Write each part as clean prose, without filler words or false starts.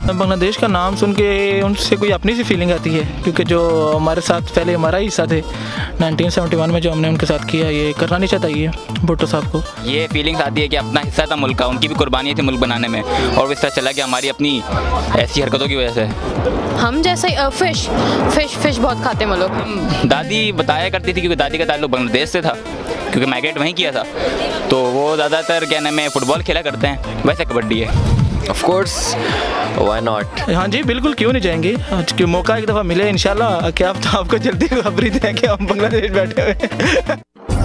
बांग्लादेश का नाम सुन के उनसे कोई अपनी सी फीलिंग आती है, क्योंकि जो हमारे साथ पहले हमारा हिस्सा थे 1971 में जो हमने उनके साथ किया, ये करना नहीं चाहता ये भुट्टो साहब को। ये फीलिंग्स आती है कि अपना हिस्सा था मुल्क का, उनकी भी कुर्बानी थी मुल्क बनाने में, और इस तरह चला गया हमारी अपनी ऐसी हरकतों की वजह से। हम जैसे फिश बहुत खाते हैं वो लोग। दादी बताया करती थी, क्योंकि दादी का ताल्लुक बांग्लादेश से था, क्योंकि माइग्रेट वहीं किया था, तो वो ज़्यादातर क्या नाम है फुटबॉल खेला करते हैं, वैसे कबड्डी है। Of course, why not. हाँ जी बिल्कुल, क्यों नहीं जाएंगे। आज के मौका एक दफ़ा मिले इंशाल्लाह, क्या आपको जल्दी खबरी दें कि हम बांग्लादेश बैठे हुए हैं।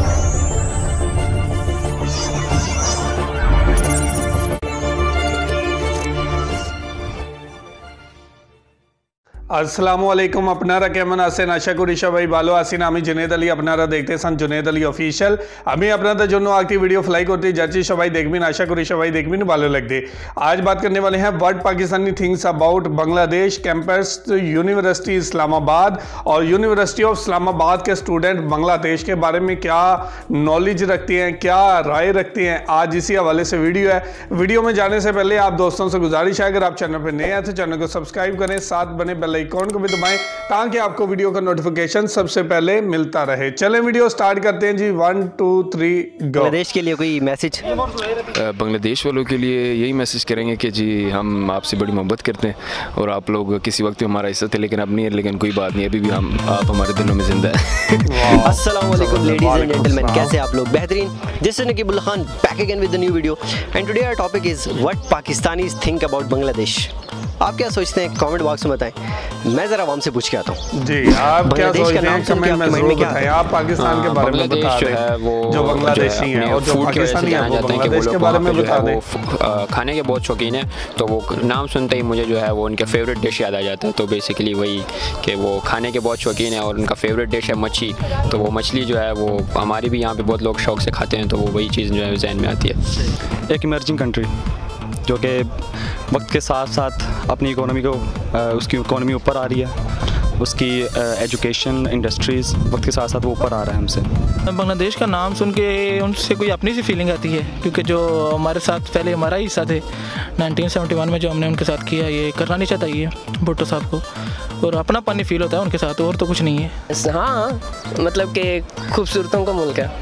আসসালামু আপনারা কেমন আছেন? আশা করি সবাই ভালো আছেন। আমি জুনেদ আলী, আপনারা দেখতেছেন জুনেদ আলী অফিশিয়াল। আমি আপনাদের জন্য একটি ভিডিও ফ্লাই করতে যাচ্ছি, সবাই দেখবেন, আশা করি সবাই দেখবেন, ভালো লাগবে। आज बात करने वाले हैं what Pakistani things about Bangladesh campus university Islamabad और यूनिवर्सिटी ऑफ इस्लामाबाद के स्टूडेंट बांग्लादेश के बारे में क्या नॉलेज रखते हैं, क्या राय रखते हैं। आज इसी हवाले से वीडियो है। वीडियो में जाने से पहले आप दोस्तों से गुजारिश है, अगर आप चैनल पर नए हैं तो चैनल को सब्सक्राइब करें, साथ बने बेल आइकॉन को भी दबाएं ताकि आपको वीडियो का नोटिफिकेशन सबसे पहले मिलता रहे। चलें वीडियो स्टार्ट करते हैं जी। 1 2 3 गो। बांग्लादेश के लिए कोई मैसेज? बांग्लादेश वालों के लिए यही मैसेज करेंगे कि जी हम आपसे बड़ी मोहब्बत करते हैं और आप लोग किसी वक्त हमारा हिस्सा थे, लेकिन अब नहीं है, लेकिन कोई बात नहीं, अभी भी आप हमारे दिलों में जिंदा है। अस्सलाम वालेकुम लेडीज एंड जेंटलमैन, कैसे आप लोग? बेहतरीन। This is Naqeebul Khan back again with the new video and today our topic is what Pakistanis think about Bangladesh. आप क्या सोचते हैं कमेंट बॉक्स में बताएं। मैं जरा आवाम से पूछ के आता हूं जी, आप क्या सोचते हैं कमेंट में जरूर बताएं। आप पाकिस्तान के बारे में बता दें, जो बांग्लादेशी हैं और जो पाकिस्तानी हैं वो बांग्लादेश के बारे में बता दें। खाने के बहुत शौकीन है, तो वो नाम सुनते ही मुझे जो है वो उनके फेवरेट डिश याद आ जाता है। तो बेसिकली वही कि वो खाने के बहुत शौकीन है और उनका फेवरेट डिश है मच्छी। तो वो मछली जो है वो हमारी भी यहाँ पे बहुत लोग शौक से खाते हैं, तो वो वही चीज़ जो है जहन में आती है। एक इमर्जिंग कंट्री जो कि वक्त के साथ साथ अपनी इकोनॉमी को उसकी इकोनॉमी ऊपर आ रही है, उसकी एजुकेशन इंडस्ट्रीज़ वक्त के साथ साथ वो ऊपर आ रहा है हमसे। बांग्लादेश का नाम सुन के उनसे कोई अपनी सी फीलिंग आती है, क्योंकि जो हमारे साथ पहले हमारा हिस्सा थे 1971 में जो हमने उनके साथ किया, ये करना नहीं चाहता ये भुट्टो साहब को, और अपनापन नहीं फील होता है उनके साथ, और तो कुछ नहीं है। हाँ, मतलब कि खूबसूरतों का मुल्क है।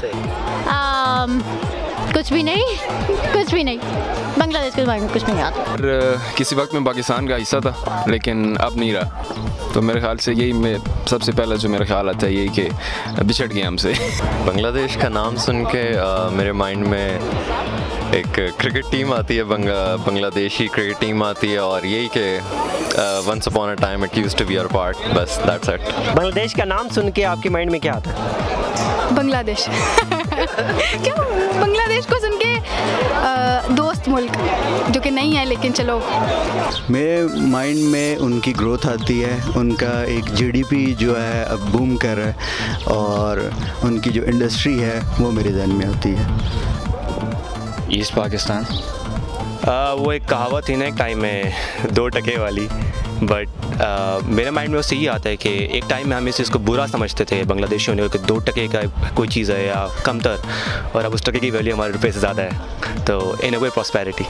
कुछ भी नहीं बांग्लादेश के बारे में कुछ नहीं आता। किसी वक्त में पाकिस्तान का हिस्सा था, लेकिन अब नहीं रहा, तो मेरे ख्याल से यही में सबसे पहला जो मेरा ख्याल आता है यही कि बिछड़ गए हमसे। बांग्लादेश का नाम सुन के मेरे माइंड में एक क्रिकेट टीम आती है, बांग्लादेशी क्रिकेट टीम आती है, और यही कि once upon a time it used to be our part, बस दैट्स इट। बांग्लादेश का नाम सुन के आपके माइंड में क्या आता है? बांग्लादेश क्यों? बांग्लादेश को सुन के दोस्त मुल्क जो कि नहीं है, लेकिन चलो। मेरे माइंड में उनकी ग्रोथ आती है, उनका एक जीडीपी जो है अब बूम कर रहा है, और उनकी जो इंडस्ट्री है वो मेरे ध्यान में आती है। ईस्ट पाकिस्तान, वो एक कहावत थी ना एक टाइम में, 2 टके वाली, बट मेरे माइंड में उससे ये आता है कि एक टाइम में हम इस चीज़ को बुरा समझते थे बांग्लादेशियों ने कि 2 टके का कोई चीज़ है या कमतर, और अब उस टके की वैल्यू हमारे रुपये से ज़्यादा है, तो इन अ वे प्रॉस्पेरिटी।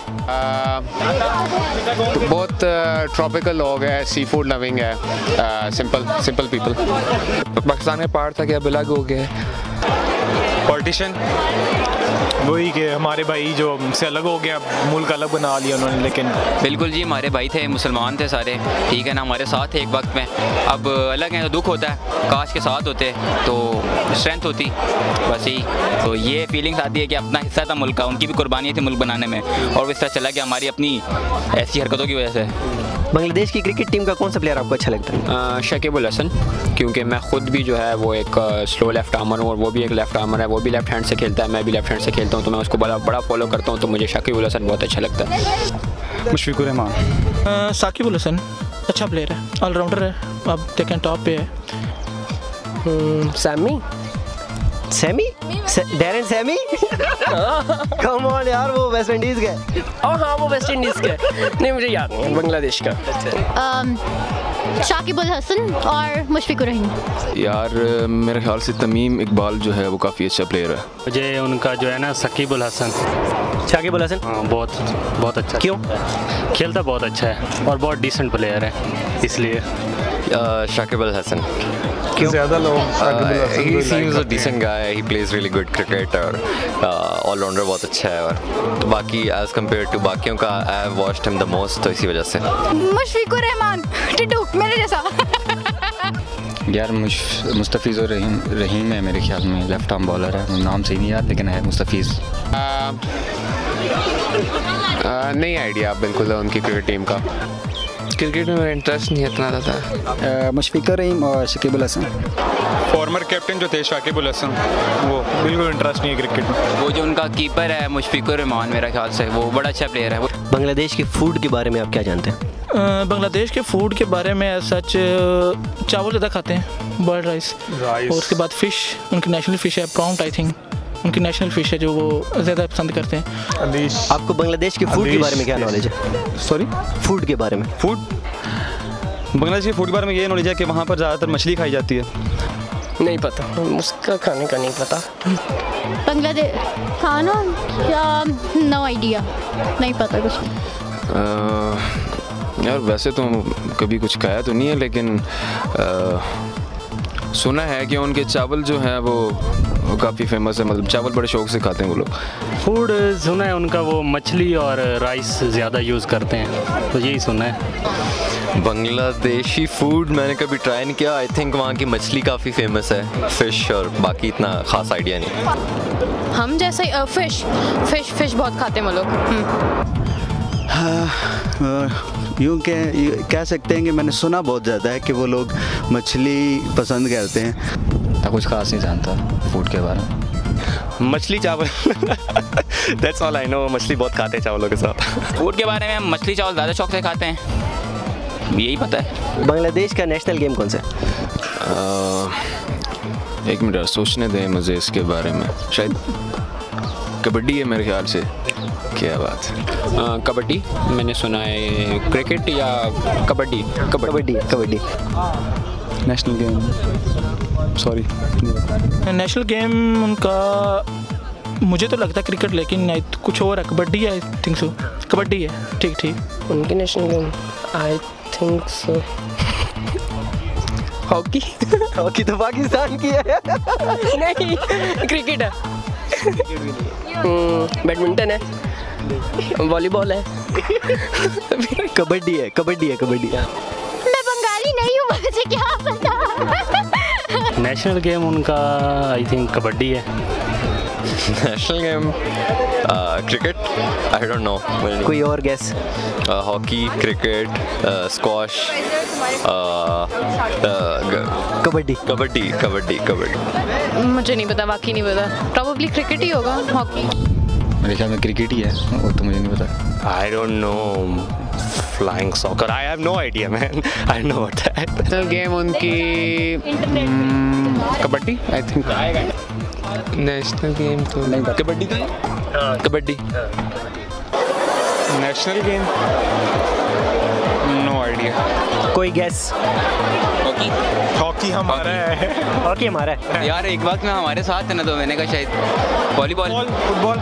बहुत ट्रॉपिकल लोग है, सी फूड लविंग है, सिंपल पीपल। पाकिस्तान का पार्ट था कि अब अलग हो गया। पॉलिटिशियन वही कि हमारे भाई जो से अलग हो गया, मुल्क अलग बना लिया उन्होंने। लेकिन बिल्कुल जी, हमारे भाई थे, मुसलमान थे सारे, ठीक है ना, हमारे साथ थे एक वक्त में, अब अलग हैं तो दुख होता है। काश के साथ होते तो स्ट्रेंथ होती, बस यही। तो ये फीलिंग्स आती है कि अपना हिस्सा था मुल्क का, उनकी भी कुर्बानी थी मुल्क बनाने में, और इस तरह चला गया हमारी अपनी ऐसी हरकतों की वजह से। बांग्लादेश की क्रिकेट टीम का कौन सा प्लेयर आपको अच्छा लगता है? शकीबुल हसन, क्योंकि मैं ख़ुद भी जो है वो एक स्लो लेफ्ट आर्मर हूँ, और वो भी एक लेफ्ट आर्मर है, वो भी लेफ्ट हैंड से खेलता है, मैं भी लेफ्ट हैंड से खेलता हूँ, तो मैं उसको बड़ा फॉलो करता हूँ, तो मुझे शकीबुल हसन बहुत अच्छा लगता है। मुशफिकुर रहमान, साकिबुल हसन अच्छा प्लेयर है, ऑलराउंडर है, अब देखें टॉप पे है। Sammy Darren Sammy? Come on यार, वो वेस्ट इंडीज के। हाँ वो वेस्ट इंडीज के, नहीं मुझे याद नहीं, बांग्लादेश का। शाकिब अल हसन और मुशफिकुर रहीम। यार मेरे ख्याल से तमीम इकबाल जो है वो काफ़ी अच्छा प्लेयर है। मुझे उनका जो है ना शकीब अल हसन। शाकिब अल हसन? हाँ बहुत अच्छा। क्यों? खेलता बहुत अच्छा है और बहुत डिसेंट प्लेयर है, इसलिए। शाकिब अल हसन। क्यों? ज़्यादा लोग he seems a decent guy, he plays really good cricket और ऑलराउंडर बहुत अच्छा है। और बाकी as compared to बाकियों का I have watched him the most, तो इसी वजह से। मुशफिकुर रहमान, टिटू मेरे जैसा। यार मुस्तफ़ीज़ुर रहीम है मेरे ख्याल में, लेफ्ट आर्म बॉलर है, नाम सही नहीं याद लेकिन है मुस्तफ़ीज़। नहीं आइडिया बिल्कुल है उनकी क्रिकेट टीम का। क्रिकेट में मेरा इंटरेस्ट नहीं इतना ज़्यादा। मुशफिकुर रहीम और शकीब अल हसन। फॉर्मर कैप्टन जो थे शाकिब अल हसन, वो बिल्कुल इंटरेस्ट नहीं है क्रिकेट में। वो जो उनका कीपर है मुशफिकुर रहमान, मेरा ख्याल से वो बड़ा अच्छा प्लेयर है। बांग्लादेश के फूड के बारे में आप क्या जानते हैं? बांग्लादेश के फूड के बारे में सच चावल ज़्यादा खाते हैं, बॉयल्ड राइस, और उसके बाद फ़िश, उनकी नेशनल फ़िश है प्रॉन्ट, आई थिंक उनकी नेशनल फ़िश है जो वो ज़्यादा पसंद करते हैं। आपको बांग्लादेश के फूड के बारे में क्या नॉलेज है? सॉरी, फूड के बारे में? फूड, बांग्लादेश के फूड के बारे में ये नॉलेज है कि वहाँ पर ज़्यादातर मछली खाई जाती है। नहीं पता, उसका खाने का नहीं पता। बांग्लादेश खाना क्या, नो आइडिया, नहीं पता कुछ। यार वैसे तो कभी कुछ खाया तो नहीं है, लेकिन सुना है कि उनके चावल जो है वो काफ़ी फेमस है, मतलब चावल बड़े शौक से खाते हैं वो लोग। फूड सुना है उनका वो मछली और राइस ज़्यादा यूज़ करते हैं, तो यही सुना है। बांग्लादेशी फूड मैंने कभी ट्राई नहीं किया। आई थिंक वहाँ की मछली काफ़ी फेमस है, फ़िश, और बाकी इतना ख़ास आइडिया नहीं। हम जैसे फ़िश बहुत खाते हैं वो लोग। यूँ कह सकते हैं कि मैंने सुना बहुत ज़्यादा है कि वो लोग मछली पसंद करते हैं। कुछ खास नहीं जानता फूड के बारे में। मछली चावल दैट्स ऑल आई नो। मछली बहुत खाते हैं चावलों के साथ। फूड के बारे में मछली चावल ज़्यादा शौक से खाते हैं, यही पता है। बांग्लादेश का नेशनल गेम कौन सा है? एक मिनट सोचने दें मुझे इसके बारे में। शायद कबड्डी है मेरे ख्याल से। क्या बात है। कबड्डी मैंने सुना है। क्रिकेट या kabaddi? Kabaddi. National game, sorry national game उनका मुझे तो लगता है क्रिकेट, लेकिन कुछ और है। कबड्डी है, आई थिंक सो। कबड्डी है, ठीक। उनकी national game I think so hockey. Hockey तो पाकिस्तान की है। नहीं, क्रिकेट है, बैडमिंटन है, वॉलीबॉल है, कबड्डी है। मैं बंगाली नहीं हूँ, मुझे क्या पता। नेशनल गेम उनका आई थिंक कबड्डी है। National game cricket, I don't know. कोई और guess? Hockey, cricket, squash, kabaddi. मुझे नहीं पता, बाकी नहीं पता। प्रोबेबली क्रिकेट ही होगा, हॉकी मेरे ख्याल में क्रिकेट ही है, वो तो मुझे नहीं पता। I don't know. Flying soccer, I have no idea man, I know what that. National game उनकी kabaddi I think. National game तो नहीं, कबड्डी तो kabaddi. National game no idea. कोई गैस? हॉकी हमारा है। यार एक वक्त में हमारे साथ है ना, तो मैंने कहा शायद volleyball, football,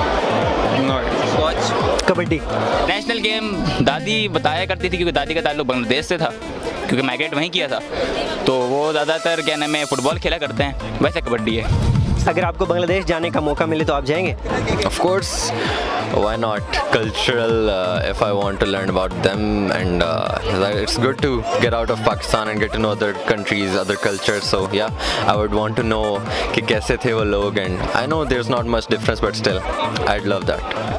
squash, kabaddi. National game दादी बताया करती थी, क्योंकि दादी का ताल्लुक बांग्लादेश से था, क्योंकि माइग्रेट वहीं किया था, तो वो ज़्यादातर क्या नाम है फुटबॉल खेला करते हैं। वैसे कबड्डी है। अगर आपको बांग्लादेश जाने का मौका मिले तो आप जाएंगे? Of course, why not? Cultural, if I want to learn about them, and it's good to get out of Pakistan and get to know other countries, other cultures. So yeah, I would want to know कि कैसे थे वो लोग, and I know there's not much difference, but still, I'd love that.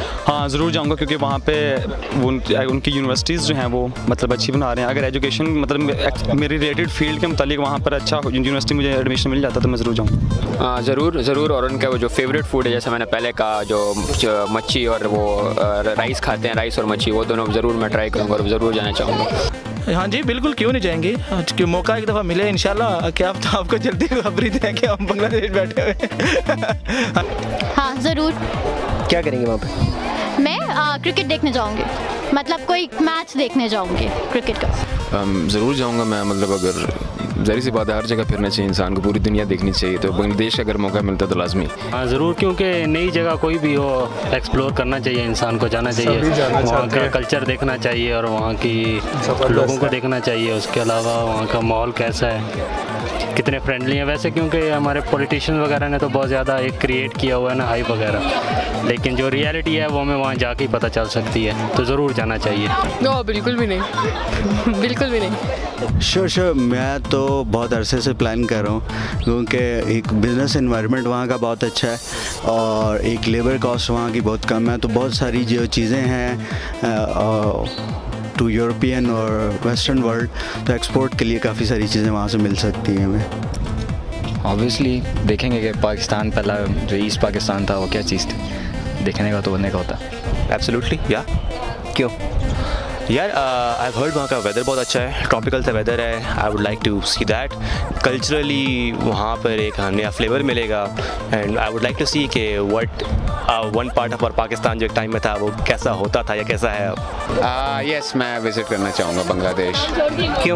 हाँ ज़रूर जाऊँगा, क्योंकि वहाँ पे उनकी यूनिवर्सिटीज़ जो हैं वो मतलब अच्छी बना रहे हैं। अगर एजुकेशन मतलब मेरी रिलेटेड फील्ड के मुतालिक वहाँ पर अच्छा यूनिवर्सिटी मुझे एडमिशन मिल जाता तो मैं ज़रूर जाऊँगा। ज़रूर। और उनका वो जो फेवरेट फूड है, जैसे मैंने पहले कहा, जो मच्छी और वो राइस खाते हैं, राइस और मच्छी, वो दोनों ज़रूर मैं ट्राई करूँगा और ज़रूर जाना चाहूँगा। हाँ जी बिल्कुल, क्यों नहीं जाएंगे। कि मौका एक दफ़ा मिले इंशाल्लाह, क्या आपको जल्दी खबरी दें कि हम बांग्लादेश बैठे हुए। हाँ ज़रूर। क्या करेंगे वहाँ पे? मैं क्रिकेट देखने जाऊँगी, मतलब कोई मैच देखने जाऊँगी क्रिकेट का। ज़रूर जाऊँगा मैं, मतलब अगर ज़ाहिर सी बात है हर जगह फिरना चाहिए इंसान को, पूरी दुनिया देखनी चाहिए, तो बांग्लादेश का अगर मौका मिलता तो लाजमी। हाँ ज़रूर, क्योंकि नई जगह कोई भी हो एक्सप्लोर करना चाहिए इंसान को, जाना चाहिए, वहाँ का कल्चर देखना चाहिए और वहाँ की लोगों को देखना चाहिए। उसके अलावा वहाँ का माहौल कैसा है, कितने फ्रेंडली हैं वैसे, क्योंकि हमारे पॉलिटिशियन वगैरह ने तो बहुत ज़्यादा एक क्रिएट किया हुआ है ना हाइप वगैरह, लेकिन जो रियलिटी है वो हमें वहाँ जाके ही पता चल सकती है, तो ज़रूर जाना चाहिए। नो बिल्कुल भी नहीं, बिल्कुल भी नहीं। श्योर मैं तो बहुत अरसे से प्लान कर रहा हूँ, क्योंकि एक बिज़नेस इन्वायरमेंट वहाँ का बहुत अच्छा है और एक लेबर कॉस्ट वहाँ की बहुत कम है, तो बहुत सारी जो चीज़ें हैं टू यूरोपियन और वेस्टर्न वर्ल्ड, तो एक्सपोर्ट के लिए काफ़ी सारी चीज़ें वहाँ से मिल सकती हैं हमें। ऑब्वियसली देखेंगे कि पाकिस्तान पहला जो ईस्ट पाकिस्तान था वो क्या चीज़ थी, देखने का तो बनने का होता। एब्सोल्युटली या क्यों यार, आई हैव हर्ड वहाँ का वेदर बहुत अच्छा है, ट्रॉपिकल सा वेदर है। I would like to see that. Culturally वहाँ पर एक नया फ्लेवर मिलेगा and I would like to see के what one part of Pakistan जो एक टाइम में था वो कैसा होता था या कैसा है अब। यस, मैं विज़िट करना चाहूँगा बांग्लादेश। क्यों?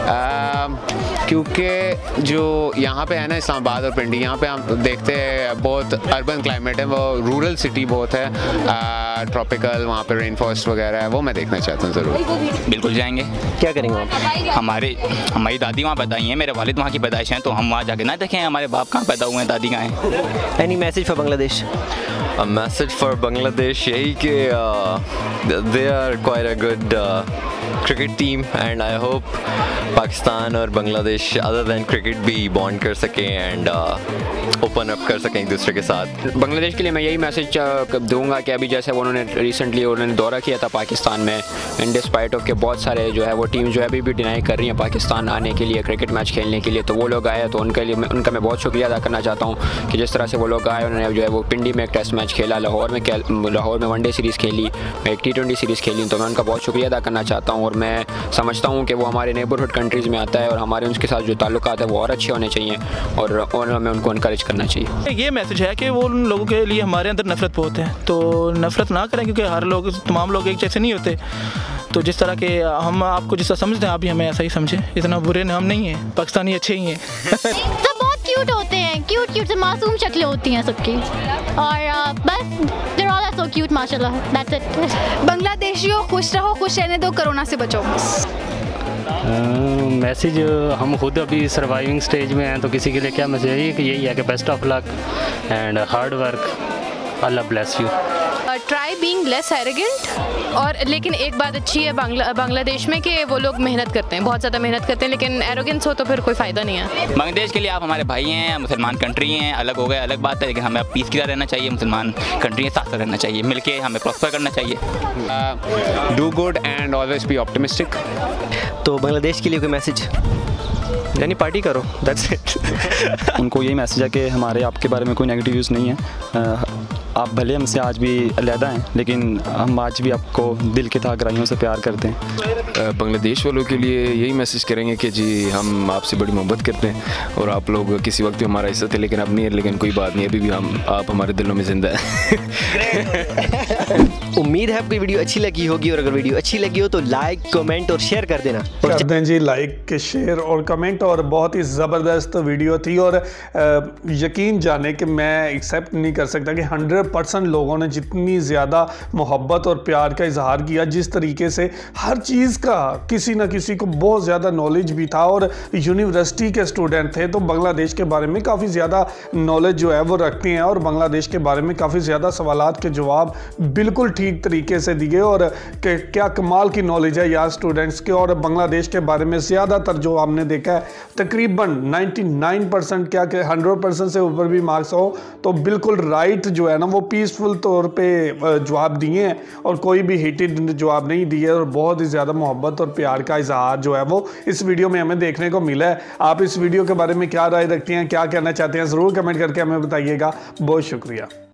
क्योंकि जो यहाँ पे है ना इस्लामाबाद और पिंडी, यहाँ पे हम देखते हैं बहुत अर्बन क्लाइमेट है, वो रूरल सिटी बहुत है, ट्रॉपिकल, वहाँ पे रेन फॉरेस्ट वगैरह है, वो मैं देखना चाहता हूँ ज़रूर। बिल्कुल जाएंगे। क्या करेंगे वहाँ? हमारी दादी वहाँ पैदा हुई हैं, मेरे वालिद वहाँ की पैदाइश हैं, तो हम वहाँ जाके ना देखें हमारे बाप कहाँ पैदा हुए हैं, दादी कहाँ हैं। Any message for Bangladesh? A message for Bangladesh यही कि they are quite a good cricket team and I hope Pakistan और बांग्लादेश other than cricket भी bond कर सकें and ओपन अप कर सकें एक दूसरे के साथ। बांग्लादेश के लिए मैं यही मैसेज दूंगा कि अभी जैसे उन्होंने रिसेंटली दौरा किया था पाकिस्तान में, इन डिस्पाइट ऑफ के बहुत सारे जो है वो टीम जो है अभी भी डिनाई कर रही हैं पाकिस्तान आने के लिए, क्रिकेट मैच खेलने के लिए, तो वो लोग आए तो उनके लिए उनका मैं बहुत शुक्रिया अदा करना चाहता हूँ कि जिस तरह से वो लोग आए, उन्होंने जो है वो पिंडी में एक टेस्ट मैच खेला, लाहौर में वनडे सीरीज़ खेली, एक T20 सीरीज़ खेली, तो मैं उनका बहुत शुक्रिया अदा करना चाहता हूँ। और मैं समझता हूँ कि वो हमारे नेबरहुड कंट्रीज़ में आता है और हमारे उनके साथ जो ताल्लुकात है वो और अच्छे होने चाहिए और हमें उनको इनकरेज करना चाहिए। ये मैसेज है कि वो उन लोगों के लिए हमारे अंदर नफरत बहुत है, तो नफरत ना करें, क्योंकि हर लोग, तमाम लोग एक जैसे नहीं होते। तो जिस तरह के हम आपको जिस तरह समझते हैं आप भी हमें ऐसा ही समझें, इतना बुरे हम नहीं हैं, पाकिस्तानी अच्छे ही हैं। सब बहुत क्यूट होते हैं, क्यूट से मासूम शक्लें होती हैं सबकी, और बस they're all so cute माशाल्लाह, that's it। बांग्लादेशियों खुश रहो, खुश रहने दो, कोरोना से बचो। मैसेज हम खुद अभी सर्वाइविंग स्टेज में हैं, तो किसी के लिए क्या मैसेज है कि यही है कि best of luck and hard work, Allah bless you. Try being less arrogant. और लेकिन एक बात अच्छी है बांग्लादेश में कि वो लोग मेहनत करते हैं, बहुत ज़्यादा मेहनत करते हैं, लेकिन एरोगेंस हो तो फिर कोई फ़ायदा नहीं है। बांग्लादेश के लिए आप हमारे भाई हैं, मुसलमान कंट्री हैं, अलग हो गए अलग बात है, लेकिन हमें पीस की तरह रहना चाहिए, मुसलमान कंट्री है, साथ रहना चाहिए, मिलके हमें प्रॉस्पर करना चाहिए। Do good and always be optimistic. तो बांग्लादेश के लिए कोई मैसेज? यानी पार्टी करो, दैट्स इट। उनको यही मैसेज है कि हमारे आपके बारे में कोई नेगेटिव व्यूज़ नहीं है, आप भले हमसे आज भी अलहदा हैं, लेकिन हम आज भी आपको दिल की गहराइयों से प्यार करते हैं। बांग्लादेश वालों के लिए यही मैसेज करेंगे कि जी हम आपसे बड़ी मोहब्बत करते हैं और आप लोग किसी वक्त भी हमारा हिस्सा थे, लेकिन अब नहीं है, लेकिन कोई बात नहीं, अभी भी आप हमारे दिलों में ज़िंदा हैं। उम्मीद है आपको वीडियो अच्छी लगी होगी, और अगर वीडियो अच्छी लगी हो तो लाइक, कमेंट और शेयर कर देना। कर दें जी लाइक, शेयर और कमेंट। और बहुत ही ज़बरदस्त वीडियो थी, और यकीन जाने कि मैं एक्सेप्ट नहीं कर सकता कि 100% लोगों ने जितनी ज़्यादा मोहब्बत और प्यार का इजहार किया, जिस तरीके से हर चीज़ का किसी न किसी को बहुत ज़्यादा नॉलेज भी था, और यूनिवर्सिटी के स्टूडेंट थे, तो बांग्लादेश के बारे में काफ़ी ज़्यादा नॉलेज जो है वो रखते हैं, और बांग्लादेश के बारे में काफ़ी ज़्यादा सवालात के जवाब बिल्कुल ठीक सही तरीके से दिए और क्या कमाल की नॉलेज है यार स्टूडेंट्स के। और बांग्लादेश के बारे में ज़्यादातर जो हमने देखा है तकरीबन 99% क्या कि 100% से ऊपर भी मार्क्स हो तो बिल्कुल राइट जो है ना वो पीसफुल तौर पे जवाब दिए हैं और कोई भी हीटेड जवाब नहीं दिए और बहुत ही ज़्यादा मोहब्बत और प्यार का इजहार जो है वो इस वीडियो में हमें देखने को मिला है। आप इस वीडियो के बारे में क्या राय रखते हैं, क्या कहना चाहते हैं, ज़रूर कमेंट करके हमें बताइएगा। बहुत शुक्रिया।